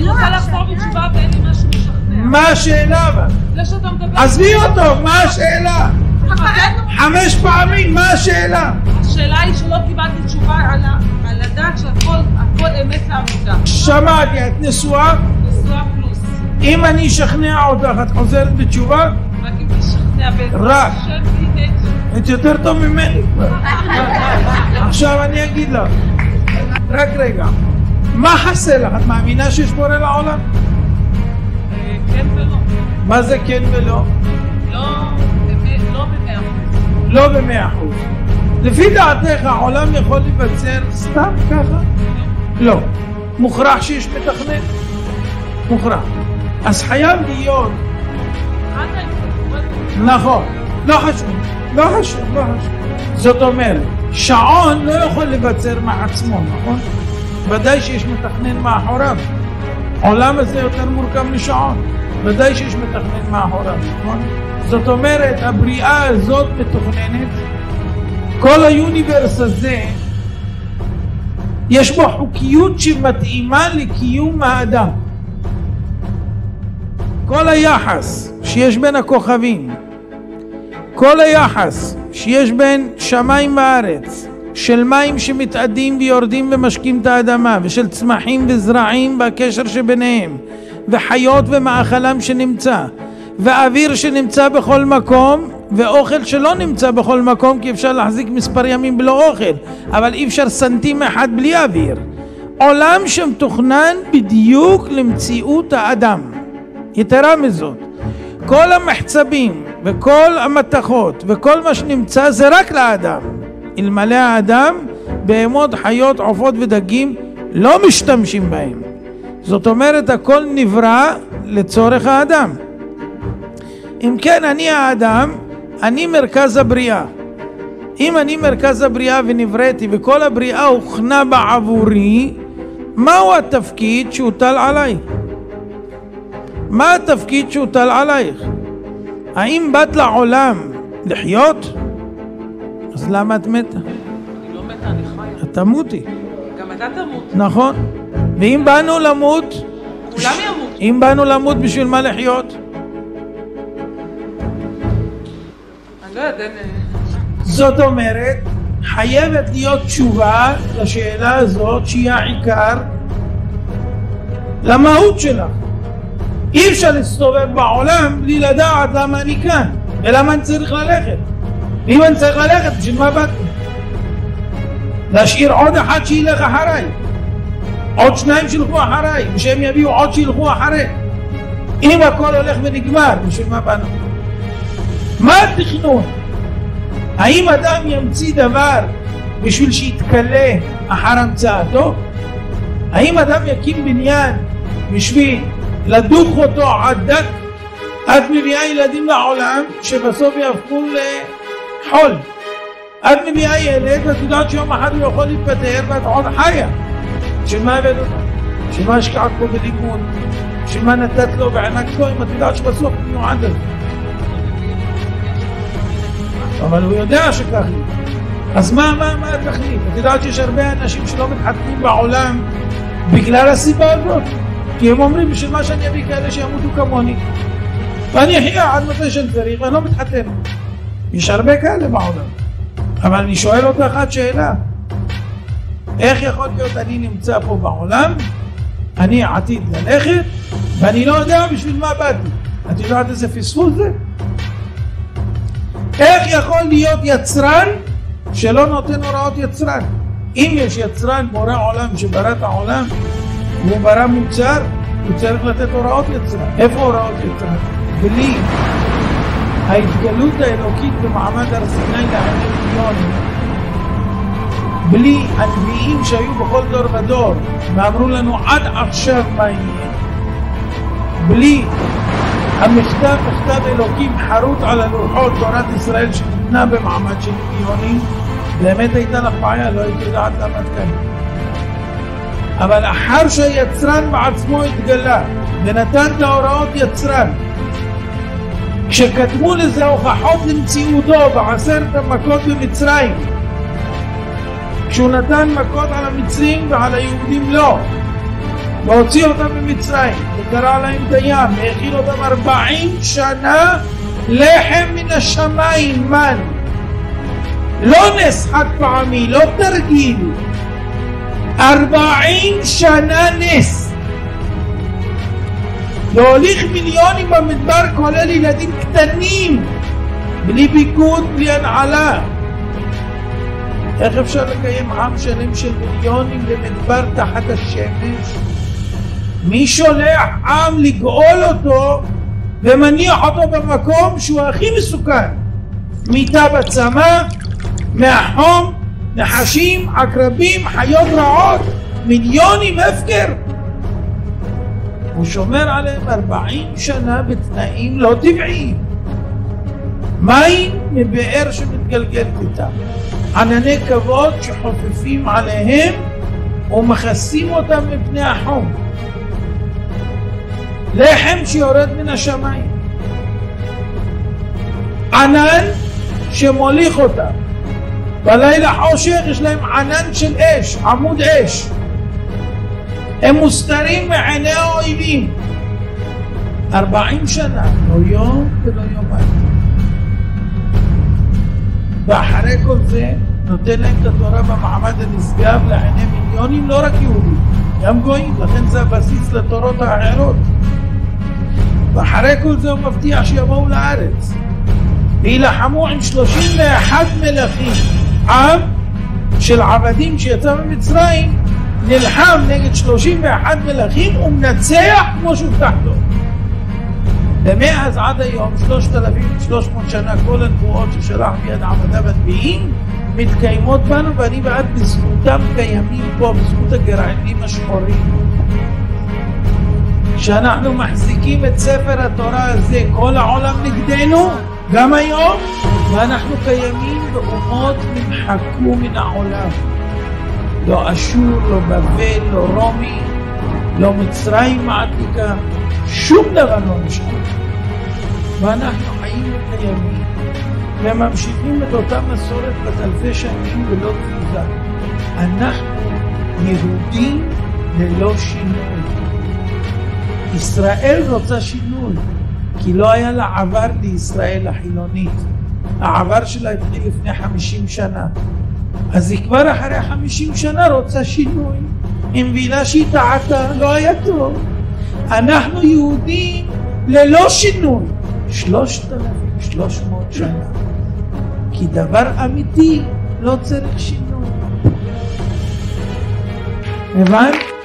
רוצה לחזור בתשובה ואין לי משהו משכנע. מה השאלה אבל? זה שאתה מדבר... עזבי אותו, מה השאלה? 5 פעמים, מה השאלה? השאלה היא שלא קיבלתי תשובה על הדעת שהכל אמת לעבודה. שמעתי, את נשואה? נשואה פלוס. אם אני אשכנע אותך, את חוזרת בתשובה? רק אם תשכנע רק. את יותר טוב ממני. עכשיו אני אגיד לך. רק רגע. מה חסר לך? את מאמינה שיש בורא לעולם? כן ולא. מה זה כן ולא? לא ב100%. לפי דעתך העולם יכול לבצר סתם ככה? לא. מוכרח שיש מתכנן? מוכרח. אז חייב להיות... נכון. לא חשוב. זאת אומרת, שעון לא יכול לבצר מעצמו, נכון? ודאי שיש מתכנן מאחוריו. העולם הזה יותר מורכב משעון. ודאי שיש מתכנן מאחוריו, נכון? זאת אומרת, הבריאה הזאת מתוכננת. כל היוניברס הזה, יש בו חוקיות שמתאימה לקיום האדם. כל היחס שיש בין הכוכבים, כל היחס שיש בין שמיים וארץ, של מים שמתאדים ויורדים ומשקים את האדמה, ושל צמחים וזרעים והקשר שביניהם, וחיות ומאכלם שנמצא, ואוויר שנמצא בכל מקום, ואוכל שלא נמצא בכל מקום, כי אפשר להחזיק מספר ימים בלא אוכל, אבל אי אפשר סנטים אחד בלי אוויר. עולם שמתוכנן בדיוק למציאות האדם. יתרה מזאת, כל המחצבים וכל המתכות וכל מה שנמצא זה רק לאדם. אלמלא האדם, בהמות, חיות, עופות ודגים לא משתמשים בהם. זאת אומרת, הכל נברא לצורך האדם. אם כן, אני האדם, אני מרכז הבריאה. אם אני מרכז הבריאה ונבראתי וכל הבריאה הוכנה בעבורי, מהו התפקיד שהוטל עליי? מה התפקיד שהוטל עלייך? האם באת לעולם לחיות? אז למה את מתה? אני לא מתה, אני חיה. את תמותי. גם אתה תמות. נכון. ואם באנו למות? כולם ימות. אם באנו למות, בשביל מה לחיות? אני לא יודעת. זאת אומרת, חייבת להיות תשובה לשאלה הזאת שהיא העיקר למהות שלך. אי אפשר להסתובב בעולם בלי לדעת למה אני כאן ולמה אני צריך ללכת. ואם אני צריך ללכת, בשביל מה באתי? להשאיר עוד אחד שילך אחריי, עוד 2 שילכו אחריי, ושהם יביאו עוד שילכו אחרי. אם הכל הולך ונגמר, בשביל מה באנו? מה התכנון? האם אדם ימציא דבר בשביל שיתקלה אחר המצאתו? האם אדם יקים בניין בשביל לדוך אותו עד דק? את מביאה ילדים לעולם שבסוף יהפכו לחול. את מביאה ילד ואת יודעת שיום אחד הוא יכול להתפטר ואת עוד חיה. שמה הבאת אותו? שמה השקעת פה בלימוד? שמה נתת לו וענקת לו אם את יודעת שבסוף הוא נועד על זה? אבל הוא יודע שכך היא. אז מה התכלית? את יודעת שיש הרבה אנשים שלא מתחתנים בעולם בגלל הסיבה הזאת? כי הם אומרים בשביל מה שאני אביא כאלה שימותו כמוני ואני אחיה עד מתי שאני צריך ואני לא מתחתן. יש הרבה כאלה בעולם. אבל אני שואל אותך עד שאלה, איך יכול להיות אני נמצא פה בעולם, אני עתיד ללכת ואני לא יודע בשביל מה באתי? את יודעת איזה פספוס זה? איך יכול להיות יצרן שלא נותן הוראות יצרן? אם יש יצרן בורא עולם שברא את העולם והוא ברא מוצר, הוא צריך לתת הוראות יצרן. איפה הוראות יצרן? בלי ההתגלות האלוקית במעמד הר סיני ל1,000,000, בלי הנביאים שהיו בכל דור ודור ואמרו לנו עד עכשיו מה יהיה, בלי המכתב, מכתב אלוקים חרוט על הלוחות, תורת ישראל שניתנה במעמד של מיליונים, באמת הייתה לך בעיה, לא הייתי יודעת למה את כאן. אבל אחר שהיצרן בעצמו התגלה ונתן את ההוראות יצרן, כשקדמו לזה הוכחות למציאותו ב10 המכות במצרים, כשהוא נתן מכות על המצרים ועל היהודים לא, והוציא אותם ממצרים, וקרא להם את הים, והאכיל אותם 40 שנה לחם מן השמיים, מן. לא נס חד פעמי, לא תרגיל. 40 שנה נס. להוליך מיליונים במדבר, כולל ילדים קטנים, בלי ביגוד, בלי הנעלה. איך אפשר לקיים עם שלם של מיליונים במדבר תחת השמש? מי שולח עם לגאול אותו ומניח אותו במקום שהוא הכי מסוכן? מיטה בצמא, מהחום, נחשים, עקרבים, חיות רעות, מיליונים הפקר. הוא שומר עליהם 40 שנה בתנאים לא טבעיים. מים מבאר שמתגלגלת איתם, ענני כבוד שחופפים עליהם ומכסים אותם מפני החום, לחם שיורד מן השמיים, ענן שמוליך אותם. בלילה חושך יש להם ענן של אש, עמוד אש. הם מוסתרים מעיני האויבים 40 שנה, לא יום ולא יומיים. ואחרי כל זה נותן להם את התורה במעמד הנשגב לעיני מיליונים, לא רק יהודים, גם גויים, לכן זה הבסיס לתורות האחרות. ואחרי כל זה הוא מבטיח שיבואו לארץ וילחמו עם 31 מלכים. עם של עבדים שיצא ממצרים נלחם נגד 31 מלכים ומנצח כמו שהובטח לו. ומאז עד היום 3,300 שנה כל הנבואות ששלח ביד עבדיו הנביאים מתקיימות בנו, ואני ואת בזכותם קיימים פה, בזכות הגרעינים השחורים. כשאנחנו מחזיקים את ספר התורה הזה, כל העולם נגדנו גם היום, ואנחנו קיימים באומות נמחקו מן העולם. לא אשור, לא בבל, לא רומי, לא מצרים העתיקה, שום דבר לא נשאר. ואנחנו חיים וקיימים וממשיכים את אותה מסורת בת אלפי שנים ולא תזוזה. אנחנו יהודים ללא שינוי. ישראל רוצה שינוי, כי לא היה לה עבר לישראל החילונית. העבר שלה התחיל לפני 50 שנה. אז היא כבר אחרי 50 שנה רוצה שינוי. היא מבינה שהיא טעתה, לא היה טוב. אנחנו יהודים ללא שינוי 3,300 שנה. כי דבר אמיתי לא צריך שינוי. הבנת?